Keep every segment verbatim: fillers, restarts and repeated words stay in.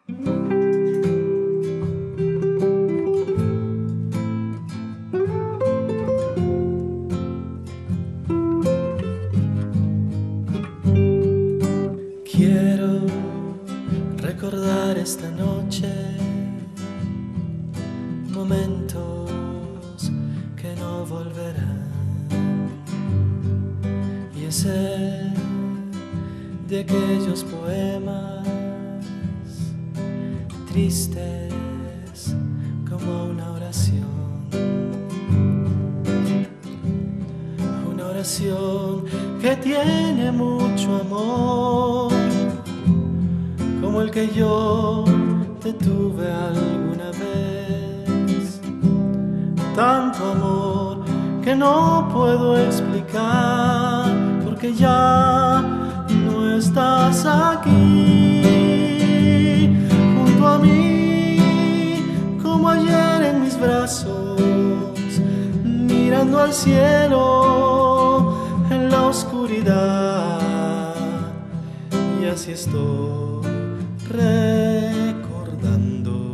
Quiero recordar esta noche momentos que no volverán, y ese de aquellos poemas tristes como una oración, una oración que tiene mucho amor, como el que yo te tuve alguna vez. Tanto amor que no puedo explicar, porque ya no estás aquí junto a mí, como ayer en mis brazos, mirando al cielo en la oscuridad. Y así estoy recordando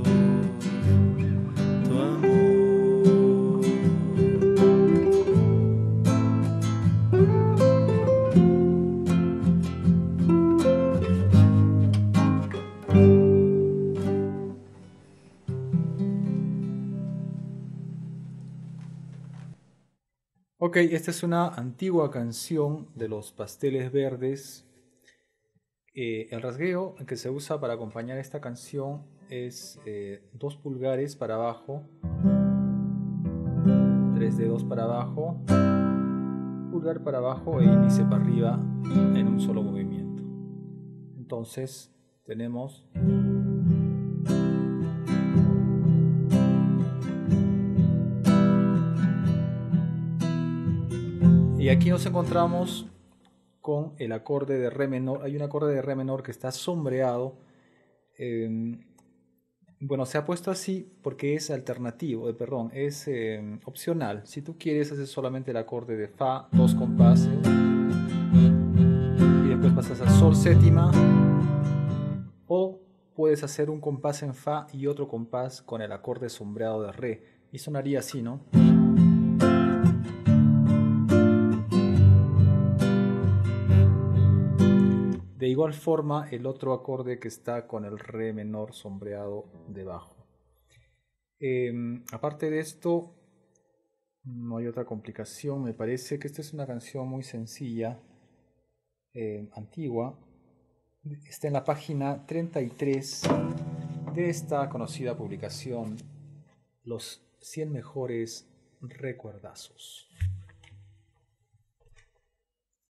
tu amor. Ok, esta es una antigua canción de los Pasteles Verdes. Eh, el rasgueo que se usa para acompañar esta canción es eh, dos pulgares para abajo, tres dedos para abajo, pulgar para abajo e índice para arriba en un solo movimiento. Entonces tenemos y aquí nos encontramos con el acorde de re menor. Hay un acorde de re menor que está sombreado. Eh, bueno, se ha puesto así porque es alternativo, eh, perdón, es eh, opcional. Si tú quieres, haces solamente el acorde de fa, dos compases, y después pasas a sol séptima, o puedes hacer un compás en fa y otro compás con el acorde sombreado de re, y sonaría así, ¿no? De igual forma, el otro acorde que está con el re menor sombreado debajo. Eh, aparte de esto, no hay otra complicación. Me parece que esta es una canción muy sencilla, eh, antigua. Está en la página treinta y tres de esta conocida publicación, Los cien mejores recuerdazos.